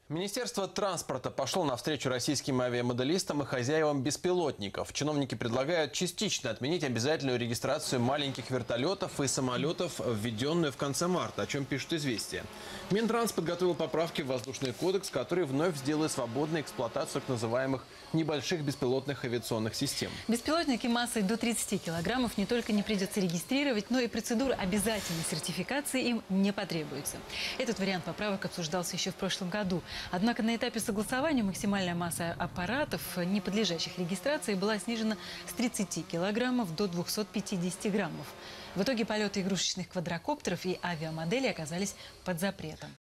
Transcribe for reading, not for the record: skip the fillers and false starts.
Министерство транспорта пошло навстречу российским авиамоделистам и хозяевам беспилотников. Чиновники предлагают частично отменить обязательную регистрацию маленьких вертолетов и самолетов, введенную в конце марта, о чем пишут «Известия». Минтранс подготовил поправки в воздушный кодекс, который вновь сделает свободной эксплуатацию так называемых небольших беспилотных авиационных систем. Беспилотники массой до 30 килограммов не только не придется регистрировать, но и процедура обязательной сертификации им не потребуется. Этот вариант поправок обсуждался еще в прошлом году. Однако на этапе согласования максимальная масса аппаратов, не подлежащих регистрации, была снижена с 30 килограммов до 250 граммов. В итоге полеты игрушечных квадрокоптеров и авиамоделей оказались под запретом.